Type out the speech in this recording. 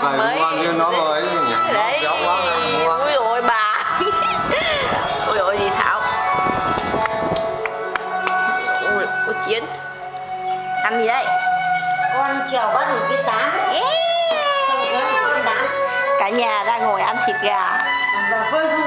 mới ngon như nó rồi đấy. Ui ôi bà. Ui ôi gì Thảo. Ui Chiến ăn gì đây? Con trèo bắt được cái tán. Con tán. Cả nhà đang ngồi ăn thịt gà. Và với